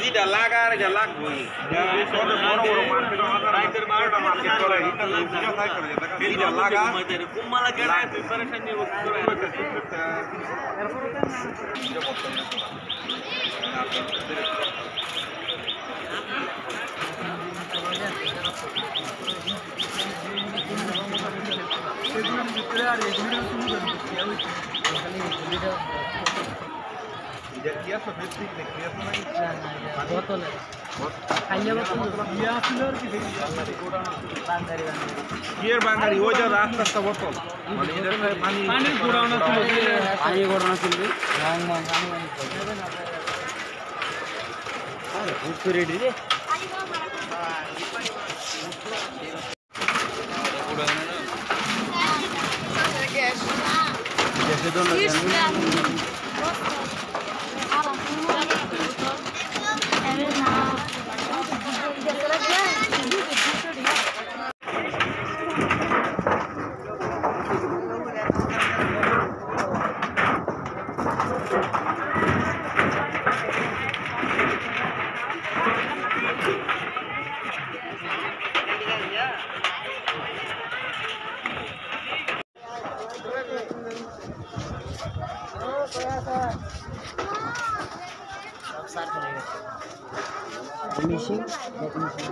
ইটা লাগা আর এটা লাগবই বড় বড় মার্কেট রাইতের 12টা মার্কেট করে ইটা লাগা কুম্মালা গেড়ায় তুই পরেশানি করে বাঙালি ওই যে রাস্তা রাস্তা বোতল মানে পানি ঘোরানো ছিল রেডি রে Missing, not missing.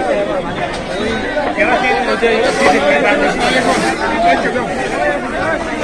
Gracias.